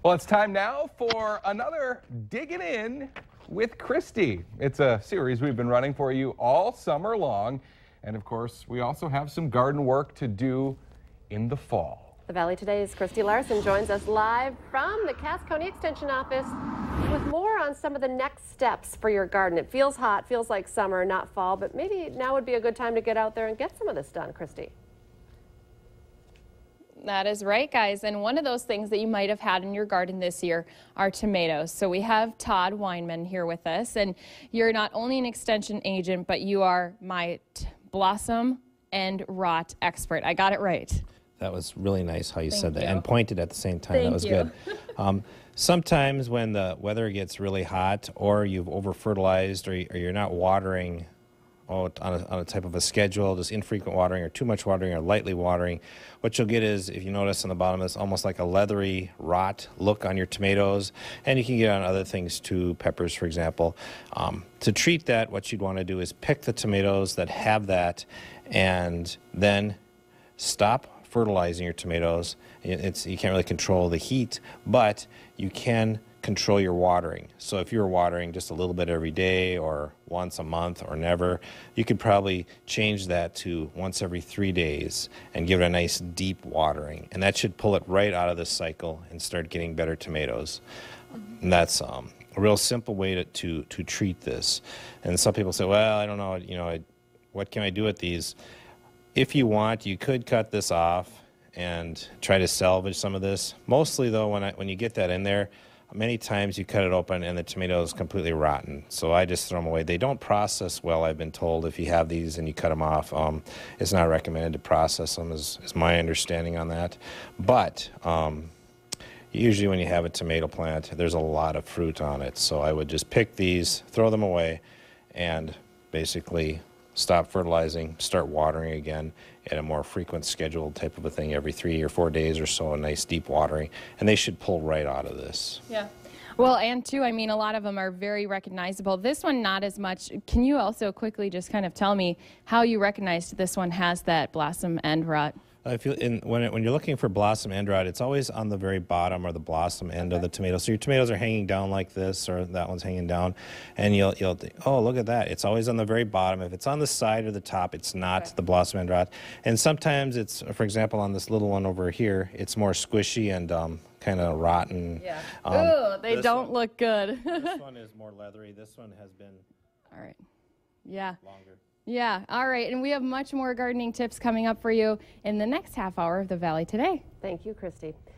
Well, it's time now for another Diggin' In with Christy. It's a series we've been running for you all summer long. And of course, we also have some garden work to do in the fall. The Valley Today's Christy Larson joins us live from the Cass County Extension Office with more on some of the next steps for your garden. It feels hot, feels like summer, not fall, but maybe now would be a good time to get out there and get some of this done, Christy. That is right, guys. And one of those things that you might have had in your garden this year are tomatoes. So we have Todd Weinman here with us, and you're not only an extension agent, but you are my blossom and rot expert. I got it right. That was really nice how you said that, you. and pointed at the same time. That was good. Sometimes when the weather gets really hot, or you've over-fertilized, or you're not watering on a type of a schedule, just infrequent watering or too much watering or lightly watering, what you'll get is, if you notice on the bottom, it's almost like a leathery rot look on your tomatoes, and you can get on other things too, peppers for example. To treat that, what you'd want to do is pick the tomatoes that have that and then stop fertilizing your tomatoes. You can't really control the heat, but you can control your watering. So if you're watering just a little bit every day or once a month or never, you could probably change that to once every 3 days and give it a nice deep watering. And that should pull it right out of this cycle and start getting better tomatoes. And that's a real simple way to treat this. And some people say, well, I don't know, what can I do with these? If you want, you could cut this off and try to salvage some of this. Mostly though, when you get that in there, many times you cut it open and the tomato is completely rotten. So I just throw them away. They don't process well, I've been told. If you have these and you cut them off, it's not recommended to process them, is my understanding on that. But usually when you have a tomato plant, there's a lot of fruit on it. So I would just pick these, throw them away, and basically stop fertilizing, start watering again at a more frequent scheduled type of a thing every 3 or 4 days or so, a nice deep watering, and they should pull right out of this. Yeah. Well, and too, I mean, a lot of them are very recognizable. This one, not as much. Can you also quickly just kind of tell me how you recognized this one has that blossom end rot? When you're looking for blossom end rot, it's always on the very bottom or the blossom end of the tomato. So your tomatoes are hanging down like this, or that one's hanging down, and you'll think, oh, look at that. It's always on the very bottom. If it's on the side or the top, it's not the blossom end rot. And sometimes it's, for example, on this little one over here, it's more squishy and kind of rotten. Yeah. Ooh, they don't look good. This one is more leathery. This one has been longer. Yeah, all right, and we have much more gardening tips coming up for you in the next half hour of the Valley Today. Thank you, Christy.